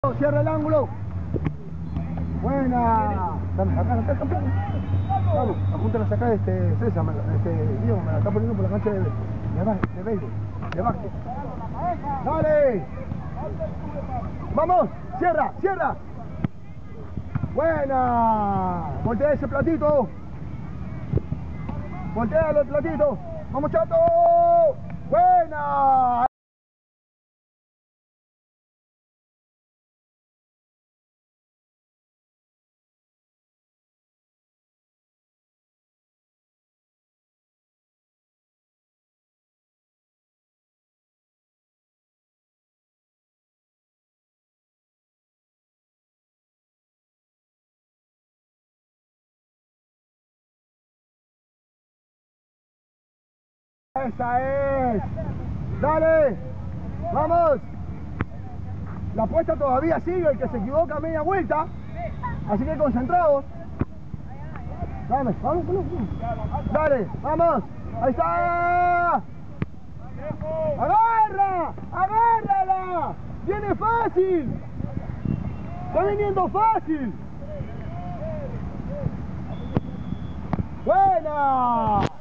Cierra el ángulo. Buena. Acá, campeón. Vamos, apúntalas acá, César, Diego, me la está poniendo por la cancha de béisbol, de básquet. Dale. Vamos, cierra. Buena. Voltea ese platito. Voltea el platito. Vamos, Chato. Buena. Esa es. Dale. Vamos. La apuesta todavía sigue, el que se equivoca a media vuelta. Así que concentrados. Dale, vamos. Dale, vamos. Ahí está. Agárrala. Viene fácil. Está viniendo fácil. Buena.